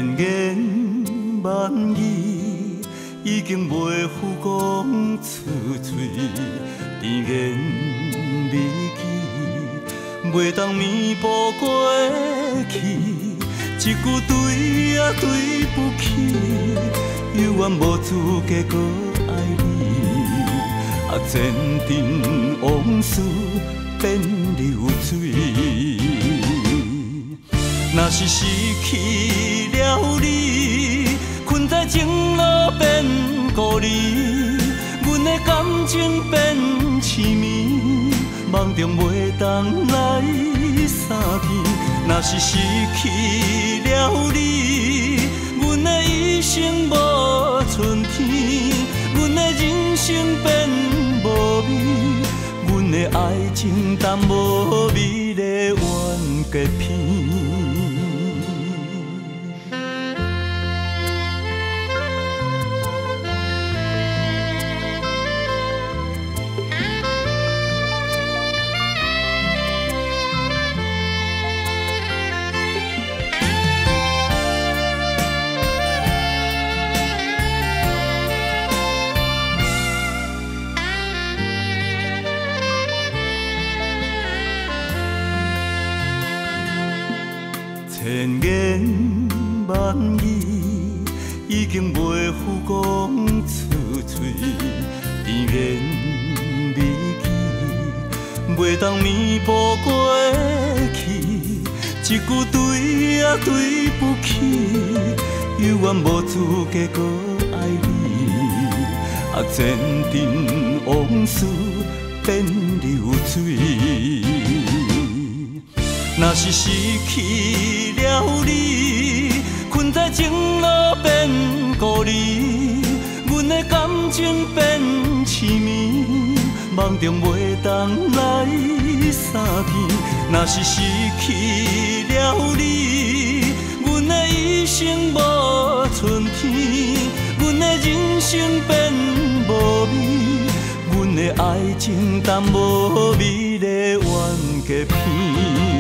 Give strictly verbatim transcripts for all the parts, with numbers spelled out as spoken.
千言万语已经袂赴讲出嘴，甜言蜜语袂当弥补过去，一句对也对不起，犹原无资格搁爱你，啊前尘往事变流水。若是失去了你，困在情路变孤儿，阮的感情变痴迷，梦中袂当来相见。若是失去了你，阮的一生无春天，阮的人生变无味，阮的爱情淡无美丽完结篇。千言万语已经袂赴讲出嘴，甜言蜜语袂当弥补过去，一句对也对不起，犹原无资格搁爱你，啊前尘往事变流水。若是失去了你，困在情路变孤儿，阮的感情变痴迷，梦中袂当来相见。若是失去了你，阮的一生无春天，阮的人生变无味，阮的爱情淡无美丽完结篇。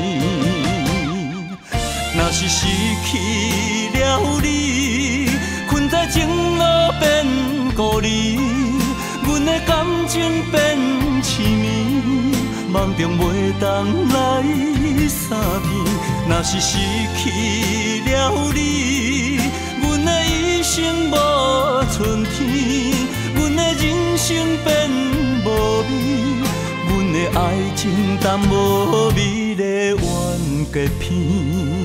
若是失去了你，困在情路变孤儿，阮的感情变痴迷，梦中袂当来相见。若是失去了你，阮的一生无春天，阮的人生变无味，阮的爱情淡无美丽完结篇。